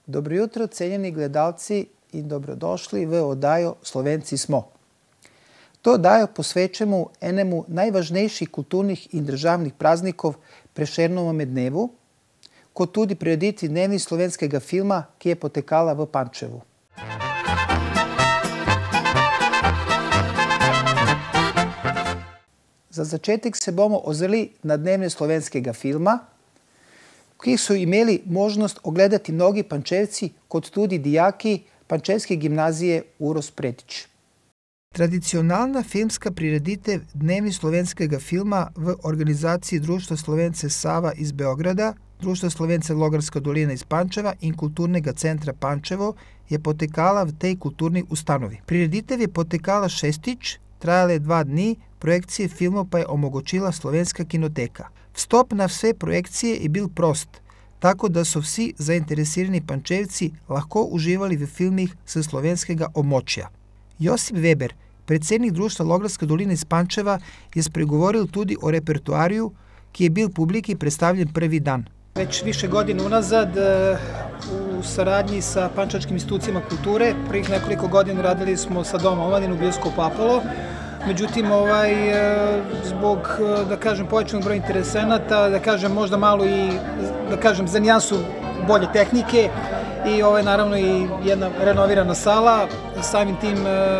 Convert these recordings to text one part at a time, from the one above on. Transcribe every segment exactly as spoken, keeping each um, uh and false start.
Dobro jutro, cenjeni gledalci i dobrodošli v oddajo Slovenci smo. To oddajo posvečamo enemu najvažnejših kulturnih in državnih praznikov Prešernovem dnevu, kot tudi prireditvi Dnevi slovenskega filma, ki je potekala v Pančevu. Za začetek se bomo ozrli na Dneve slovenskega filma, ki so imeli možnost ogledati mnogi Pančevci, kot tudi dijaki Pančevske gimnazije Uroš Predič. Tradicionalna filmska prireditev Dnevi slovenskega filma v organizaciji Društva Slovence Sava iz Beograda, Društva Slovence Logarska dolina iz Pančeva in Kulturnega centra Pančevo je potekala v tej kulturni ustanovi. Prireditev je potekala šestič, trajala je dva dni, projekcije filmov pa je omogočila Slovenska kinoteka. Vstop na vse projekcije je bil prost, tako da so vsi zainteresirani Pančevci lahko uživali v filmih s slovenskega območja. Josip Weber, predsednik Društva Logarska dolina iz Pančeva, je spregovoril tudi o repertoariju, ki je bil publiki predstavljen prvi dan. Već više godina unazad u saradnji sa pančevačkim institucijama kulture, prvih nekoliko godina radili smo sa Domom omladine u bioskopu Apollo. Međutim, ovaj, zbog, da kažem, povećanog broja interesenata, da kažem, možda malo i, da kažem, za nijansu bolje tehnike i ovaj, naravno i jedna renovirana sala, samim tim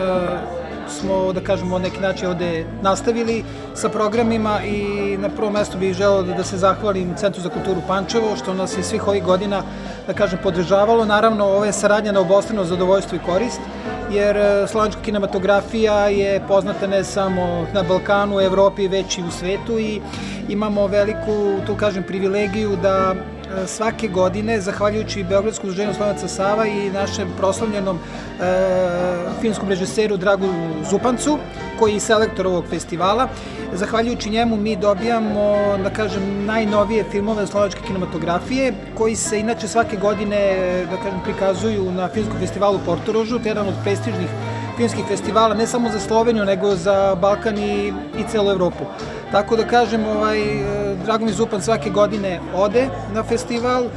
smo, da kažemo, od neki način ovde nastavili sa programima i na prvom mestu bih želeo da se zahvalim Centru za kulturu Pančevo, što nas je svih ovih godina, da kažem, podržavalo. Naravno, ova je saradnja na obostrano zadovoljstvo i korist, jer slovenska kinematografija je poznata ne samo na Balkanu, Evropi, već i u svetu i imamo veliku, tu kažem, privilegiju da svake godine, zahvaljujući Beogradskom udruženju Slovenaca Sava i našem proslavljenom filmskom režiseru Dragu Zupancu, koji je selektor ovog festivala, zahvaljujući njemu mi dobijamo, da kažem, najnovije filmove slovenačke kinematografije, koji se inače svake godine, da kažem, prikazuju na filmskom festivalu u Portorožu, to je jedan od prestižnih filmskih festivala, ne samo za Sloveniju, nego za Balkan i, i celu Evropu. Tako da kažem, ovaj, Drago mi Zupan svake godine ode na festival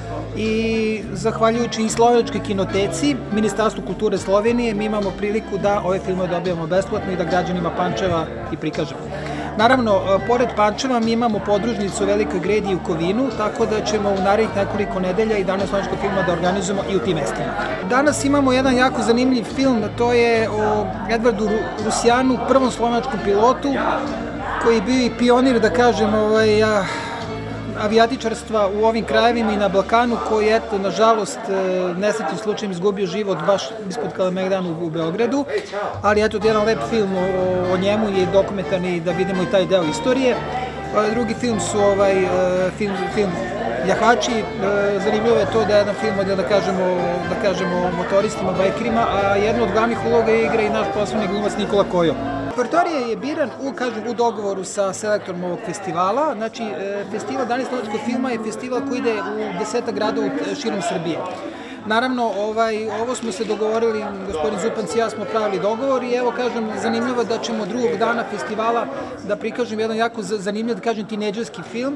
i zahvaljujući i slovenačkoj kinoteci, Ministarstvu kulture Slovenije, mi imamo priliku da ove filmove dobijamo besplatno i da građanima Pančeva i prikažemo. Naravno, pored Pančeva mi imamo podružnicu u Velikoj Gredi i u Kovinu, tako da ćemo u narednih nekoliko nedelja i Dane slovenačkog filma da organizujemo i u tim mestima. Danas imamo jedan jako zanimljiv film, to je o Edvardu Rusjanu, prvom slovenačkom pilotu, koji je bio i pionir, da kažem, ovaj, avijatičarstva u ovim krajevima i na Balkanu, koji je, eto, nažalost, nesretnim slučajem izgubio život baš ispod Kalemegdana u Beogradu, ali eto, jedan lep film o, o njemu je dokumentarni da vidimo i taj deo istorije. Drugi film su ovaj, film, film Jahači, zanimljivo je to da je jedan film, da kažemo, da kažemo motoristima, bajkerima, a jednu od glavnih uloga igra i naš poslovni glumac Nikola Kojo. Repertoarije je biran u, kažem, u dogovoru sa selektorom ovog festivala. Znači, festival Dani slovenačkog filma je festival koji ide u deseta gradova širom Srbije. Naravno, ovaj, ovo smo se dogovorili, gospodin Zupanc i ja smo pravili dogovor i evo, kažem, zanimljivo da ćemo drugog dana festivala da prikažem jedan jako zanimljiv, da kažem, tinejdžerski film,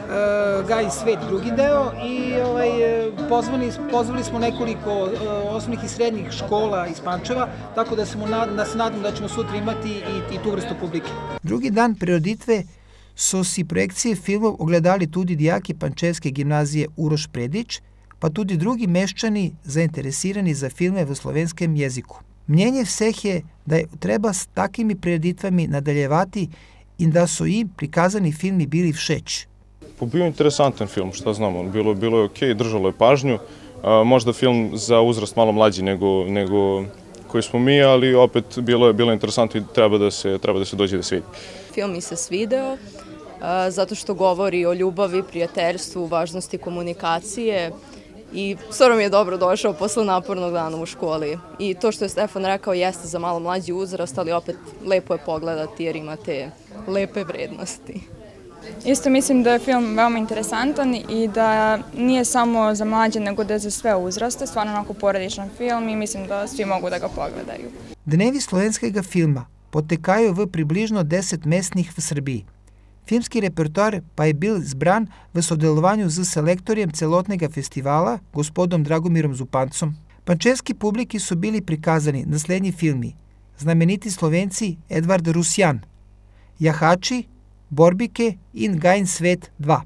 uh, Gaj svet, drugi deo, i ovaj, pozvali, pozvali smo nekoliko uh, osnovnih i srednjih škola iz Pančeva, tako da, smo, da se nadam da ćemo sutra imati i, i tu vrstu publike. Drugi dan prireditve so si projekcije filmov ogledali tudi dijaki Pančevske gimnazije Uroš Predič, pa tudi drugi meščani zainteresirani za filme v slovenskem jeziku. Mnenje vseh je, da je treba s takimi prireditvami nadaljevati in da so jim prikazani filmi bili všeč. Bio je interesantan film, šta znamo, bilo, bilo je okej, držalo je pažnju, a, možda film za uzrast malo mlađi nego, nego koji smo mi, ali opet bilo je bilo interesantno i treba da se, treba da se dođe da se vidi. Film mi se svideo, a, zato što govori o ljubavi, prijateljstvu, važnosti komunikacije, i stvarno mi je dobro došao posle napornog dana u školi. I to što je Stefan rekao jeste za malo mlađi uzrast, ali opet lepo je pogledati jer ima te lepe vrednosti. Isto mislim da je film veoma interesantan i da nije samo za mlađe, nego da je za sve uzraste. Stvarno onako porodičan film i mislim da svi mogu da ga pogledaju. Dnevi slovenskega filma potekajo v približno deset mestnih v Srbiji. Filmski repertoar pa je bil zbran v sodelovanju z selektorjem celotnega festivala, gospodom Dragomirom Zupancom. Pančevski publiki so bili prikazani naslednji filmi: znameniti Slovenci Edvard Rusjan, Jahači, Borbike in Gajin svet dva.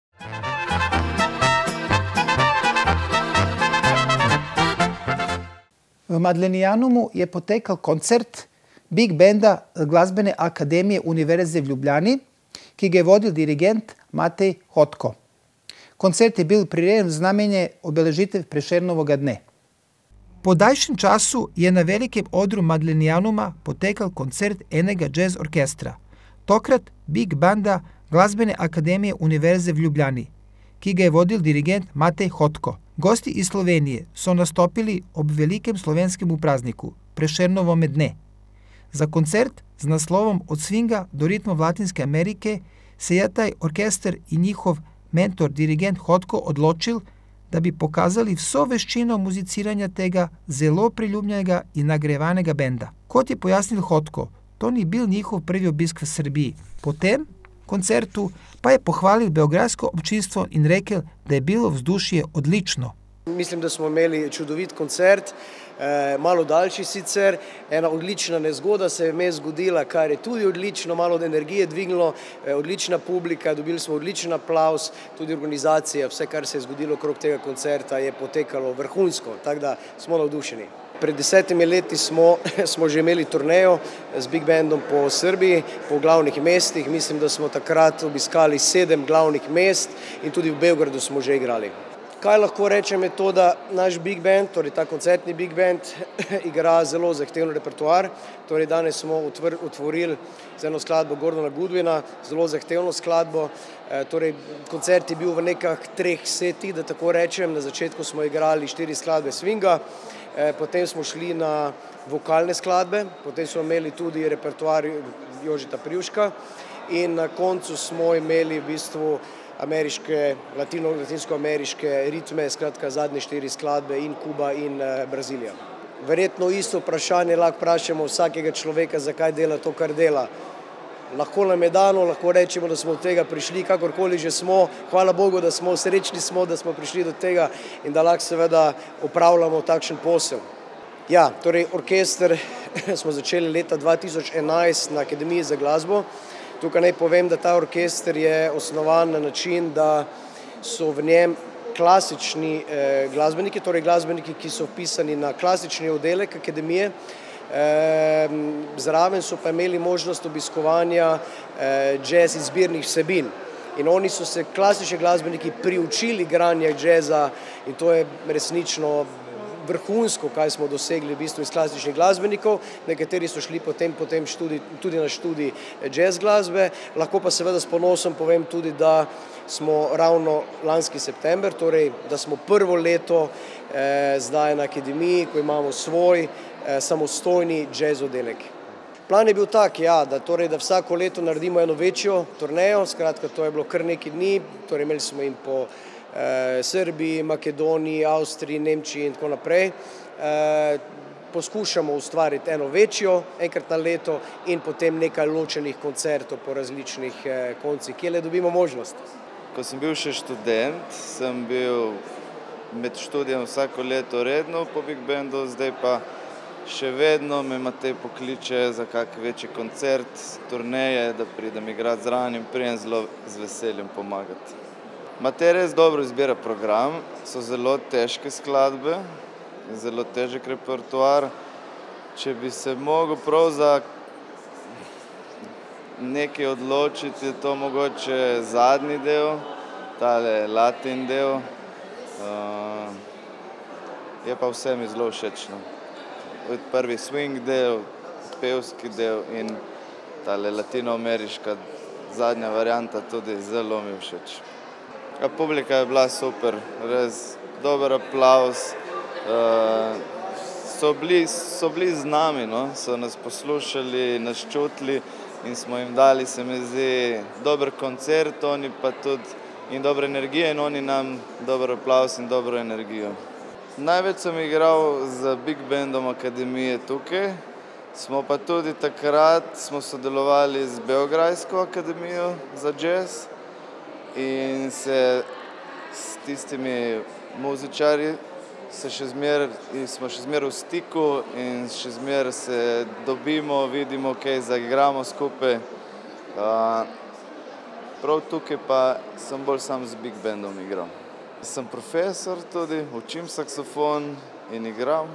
V Madlenijanumu je potekal koncert Big Banda Glasbene akademije Univerze v Ljubljani, ki ga je vodil dirigent Matej Hotko. Koncert je bil prirejen v znamenje obeležitev Prešernovega dne. Po daljšem času je na velikem odru Madlenijanuma potekal koncert enega jazz orkestra, tokrat Big Banda Glasbene akademije Univerze v Ljubljani, ki ga je vodil dirigent Matej Hotko. Gosti iz Slovenije so nastopili ob velikem slovenskem prazniku Prešernovome dne. Za koncert z naslovom Od swinga do ritmov Latinske Amerike se je taj orkester in njihov mentor, dirigent Hotko, odločil, da bi pokazali vso veščino muziciranja tega zelo priljubljenega in nagrajevanega benda. Kot je pojasnil Hotko, to ni bil njihov prvi obisk v Srbiji. Po tem koncertu pa je pohvalil beograjsko občinstvo in rekel, da je bilo vzdušje odlično. Mislim, da smo imeli čudovit koncert, malo daljši sicer, ena odlična nezgoda se je vmes zgodila, kar je tudi odlično, malo od energije dvignilo, odlična publika, dobili smo odličen aplavz, tudi organizacija, vse, kar se je zgodilo okrog tega koncerta, je potekalo vrhunsko, tako da smo navdušeni. Pred desetimi leti smo, smo že imeli turnejo z Big Bandom po Srbiji, po glavnih mestih. Mislim, da smo takrat obiskali sedem glavnih mest in tudi v Beogradu smo že igrali. Kaj lahko rečem je to, da naš Big Band, torej ta koncertni Big Band, igra zelo zahtevno repertoar. Torej danes smo otvorili z eno skladbo Gordona Goodwina, zelo zahtevno skladbo. Torej koncert je bil v nekah treh setih, da tako rečem. Na začetku smo igrali štiri skladbe swinga, potem smo šli na vokalne skladbe, potem smo imeli tudi repertoar Jožeta Privška in na koncu smo imeli v bistvu ameriške, latino, latinsko-ameriške ritme, skratka zadnje štiri skladbe in Kuba in Brazilija. Verjetno isto vprašanje lahko vprašamo vsakega človeka, zakaj dela to, kar dela. Lahko nam je dano, lahko rečemo, da smo od tega prišli, kakorkoli že smo. Hvala Bogu, da smo srečni smo, da smo prišli do tega in da lahko seveda opravljamo takšen posel. Ja, torej orkester smo začeli leta dva tisoč enajst na Akademiji za glasbo. Tukaj naj povem, da ta orkester je osnovan na način, da so v njem klasični eh, glasbeniki, torej glasbeniki, ki so vpisani na klasični oddelek akademije. Eh, zraven so pa imeli možnost obiskovanja eh, jazz izbirnih vsebin. In oni so se klasični glasbeniki priučili igranja jazza in to je resnično vrhunsko, kaj smo dosegli v bistvu iz klasičnih glasbenikov. Nekateri so šli potem, potem študi, tudi na študij jazz glasbe. Lahko pa seveda s ponosom povem tudi, da smo ravno lanski september, torej da smo prvo leto eh, zdaj na akademiji, ko imamo svoj eh, samostojni jazz oddelek. Plan je bil tak, ja, da, torej, da vsako leto naredimo eno večjo turnejo, skratka to je bilo kar nekaj dni, torej imeli smo jim po Srbiji, Makedoniji, Avstriji, Nemčiji in tako naprej. Poskušamo ustvariti eno večjo enkrat na leto in potem nekaj ločenih koncertov po različnih koncih, kjer le dobimo možnost. Ko sem bil še študent, sem bil med študijem vsako leto redno po Big Bandu, zdaj pa še vedno me Matej pokliče za kak večji koncert, turneje, da pridem igrati zraven in prijem zelo z veseljem pomagati. Matej res dobro izbira program, so zelo težke skladbe, zelo težek repertoar. Če bi se mogel prav za nekaj odločiti, je to mogoče zadnji del, tale latin del. Je pa vse mi zelo všečno. Prvi swing del, pevski del in tale latinoameriška zadnja varianta tudi zelo mi všeč. Publika je bila super, res dober aplavz, so bili, so bili z nami, no? So nas poslušali, nas čutili in smo jim dali, se mi zdi, dober koncert, oni pa tudi in dobro energijo in oni nam dober aplavz in dobro energijo. Največ sem igral z Big Bandom Akademije tukaj, Smo pa tudi takrat smo sodelovali z Beograjsko akademijo za jazz in se s tistimi muzičarji se še zmer, smo še zmer v stiku in še zmer se dobimo, vidimo, kaj zaigramo skupaj. Prav tukaj pa sem bolj sam z big bandom igral. Sem profesor tudi, učim saksofon in igram.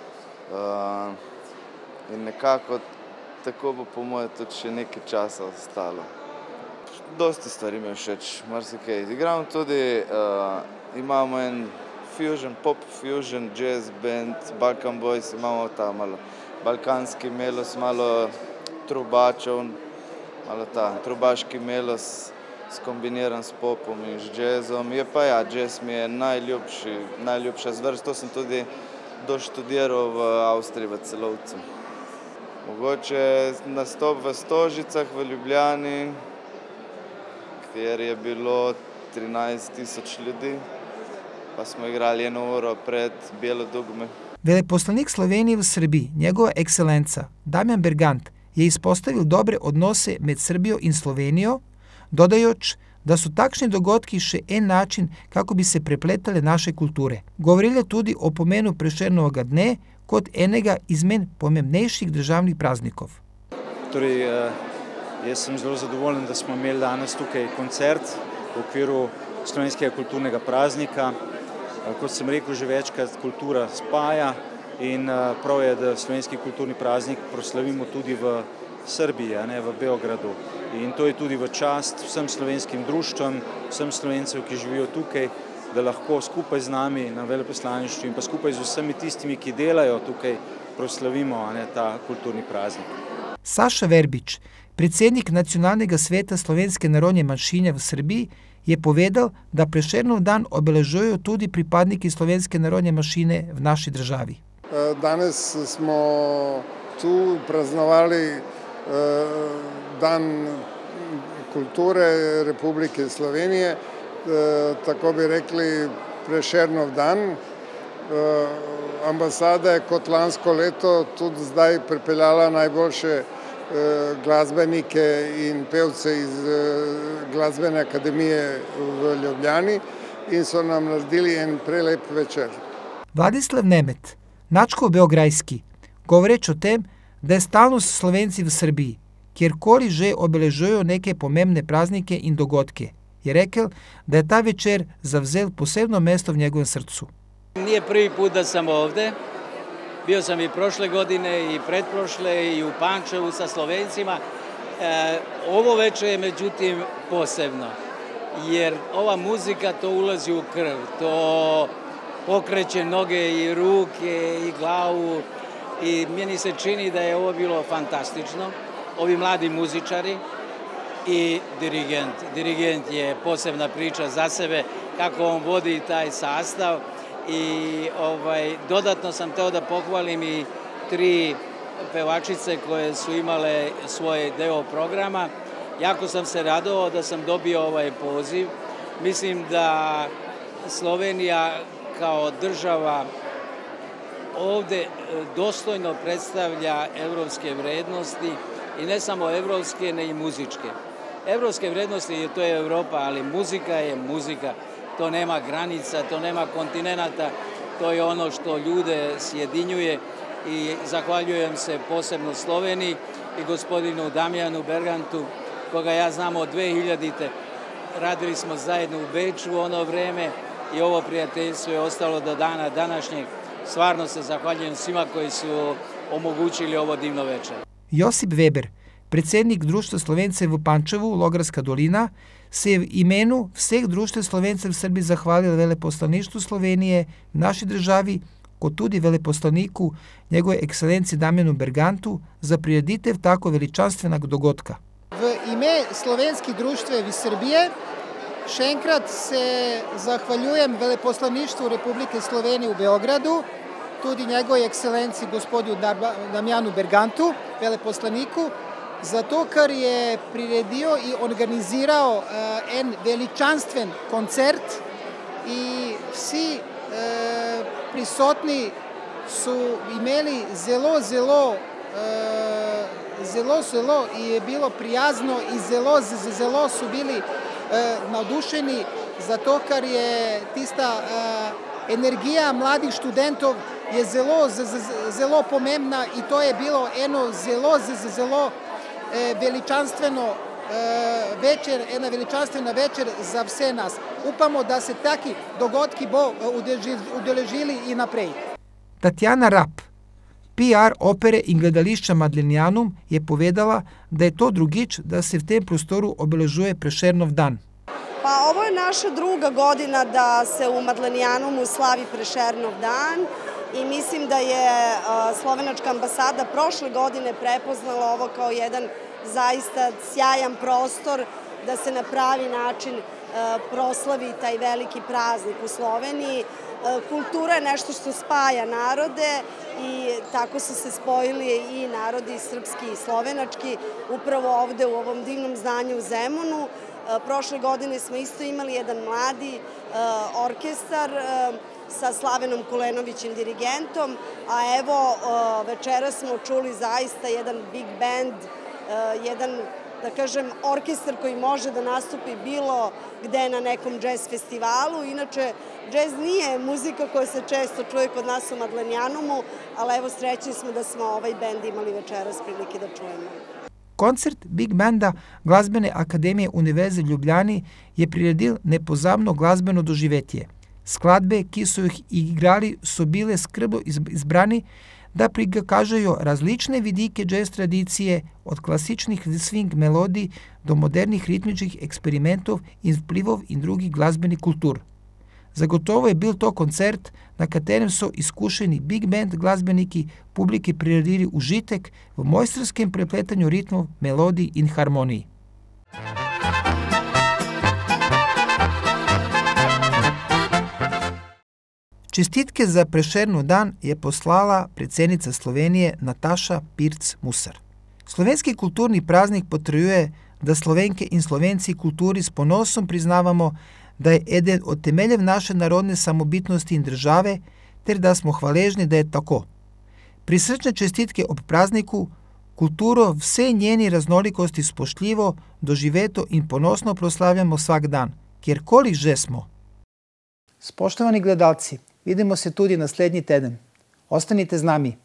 In nekako tako bo po moje tudi še nekaj časa ostalo. Dosti stvari mi je všeč, marsikaj. Igram tudi, imamo en fusion, pop fusion, jazz band, Balkan Boys, imamo ta malo balkanski melos, malo trubačev, malo ta trubaški melos skombiniran s popom in z jazzom. Je pa ja, jazz mi je najljubši, najljubša zvrst, to sem tudi doštudiral v Avstriji, v Celovcu. Mogoče nastop v Stožicah v Ljubljani, kjer je bilo trinajst tisoč ljudi, pa smo igrali eno uro pred Bijelo dugme. Veleposlanik Slovenije v Srbiji, njegova ekscelenca Damjan Bergant, je izpostavil dobre odnose med Srbijo in Slovenijo, dodajoč, da so takšni dogodki še en način, kako bi se prepletale naše kulture. Govorili tudi o pomenu Prešernovega dne kot enega izmed pomembnejših državnih praznikov. Torej, jaz sem zelo zadovoljen, da smo imeli danes tukaj koncert v okviru slovenskega kulturnega praznika. Kot sem rekel, že večkrat kultura spaja in prav je, da slovenski kulturni praznik proslavimo tudi v Srbiji, ne v Beogradu. In to je tudi v čast vsem slovenskim društvom, vsem Slovencev, ki živijo tukaj, da lahko skupaj z nami na veleposlaništvu in pa skupaj z vsemi tistimi, ki delajo tukaj, proslavimo ne, ta kulturni praznik. Saša Verbič, predsednik Nacionalnega sveta slovenske narodne manjšine v Srbiji, je povedal, da Prešernov dan obeležujejo tudi pripadniki slovenske narodne manjšine v naši državi. Danes smo tu praznovali dan kulture Republike Slovenije, tako bi rekli Prešernov dan. Ambasada je kot lansko leto tudi zdaj pripeljala najboljše glasbenike in pevce iz Glasbene akademije v Ljubljani in so nam naredili en prelep večer. Vladislav Nemet, Načkov Beograjski, govoreč o tem, da je stalno s Slovenci v Srbiji, kjerkoli že obeležujejo neke pomembne praznike in dogodke, je rekel, da je ta večer zavzel posebno mesto v njegovem srcu. Nije prvi put da sam ovde. Bio sam i prošle godine i pretprošle i u Pančevu sa Slovencima. E, ovo večer je međutim posebno, jer ova muzika to ulazi u krv, to pokreće noge i ruke i glavu i meni se čini da je ovo bilo fantastično. Ovi mladi muzičari i dirigent. Dirigent je posebna priča za sebe, kako on vodi taj sastav. I ovaj, dodatno sam teo da pohvalim i tri pevačice koje su imale svoj deo programa. Jako sam se radovao da sam dobio ovaj poziv. Mislim da Slovenija kao država ovde dostojno predstavlja evropske vrednosti i ne samo evropske, ne i muzičke. Evropske vrednosti to je Evropa, ali muzika je muzika. To nema granica, to nema kontinenata, to je ono što ljude sjedinjuje i zahvaljujem se posebno Sloveniji i gospodinu Damjanu Bergantu, koga ja znam od dve hiljadite. Radili smo zajedno u Beču u ono vreme i ovo prijateljstvo je ostalo do dana današnjeg. Stvarno se zahvaljujem svima koji su omogućili ovo divno večer. Josip Weber, predsednik Društva Slovencev v Pančevu, Logarska dolina, se je v imenu vseh društev Slovencev v Srbiji zahvalil veleposlaništvu Slovenije v naši državi, kot tudi veleposlaniku njegove ekscelenci Damjanu Bergantu za prireditev tako veličanstvenega dogodka. V ime slovenskih društev iz Srbije še enkrat se zahvaljujem veleposlaništvu Republike Slovenije u Beogradu, tudi njegovoj ekscelenci gospodinu Damjanu Bergantu, veleposlaniku, zato ker je priredio i organizirao en veličanstven koncert i vsi prisotni su imeli zelo, zelo zelo, zelo je bilo prijazno in zelo, zelo so bili navdušeni, zato ker je tista energija mladih študentov je zelo, zelo pomembna in to je bilo eno zelo, zelo veličanstveno večer, ena veličanstvena večer za vse nas. Upamo, da se taki dogodki bo udeležili i naprej. Tatjana Rap, P R opere in gledališča Madlenianum, je povedala, da je to drugič, da se v tem prostoru obeležuje Prešernov dan. Pa ovo je naša druga godina da se u Madlenianumu slavi Prešernov dan i mislim da je slovenačka ambasada prošle godine prepoznala ovo kao jedan zaista sjajan prostor da se na pravi način proslavi taj veliki praznik u Sloveniji. Kultura je nešto što spaja narode i tako su se spojili i narodi srpski i slovenački upravo ovde u ovom divnom zdanju u Zemunu. Prošle godine smo isto imali jedan mladi orkestar sa Slavenom Kulenovićem dirigentom, a evo večera smo čuli zaista jedan big band, jedan, da kažem, orkestar koji može da nastupi bilo gde na nekom džez festivalu. Inače, džez nije muzika koja se često čuje kod nas u Madlenianumu, ali evo srećni smo da smo ovaj bend imali večeras prilike da čujemo. Koncert Big Banda Glazbene akademije Univerze v Ljubljani je priredil nepozabno glasbeno doživetje. Skladbe, ki so jih igrali, so bile skrbno izbrani, da prikažejo različne vidike jazz tradicije, od klasičnih swing melodij do modernih ritmičnih eksperimentov in vplivov in drugih glasbenih kultur. Zagotovo je bil to koncert, na katerem so izkušeni big band glasbeniki publiki priredili užitek v mojstrskem prepletanju ritmov, melodij in harmonij. Čestitke za Prešernov dan je poslala predsednica Slovenije Nataša Pirc Musar. Slovenski kulturni praznik potrjuje, da Slovenke in Slovenci kulturi s ponosom priznavamo, da je eden od temeljev naše narodne samobitnosti in države, ter da smo hvaležni, da je tako. Prisrčne čestitke ob prazniku, kulturo vse njeni raznolikosti spoštljivo, doživeto in ponosno proslavljamo vsak dan, kjerkoli že smo. Spoštovani gledalci, vidimo se tudi naslednji teden. Ostanite z nami.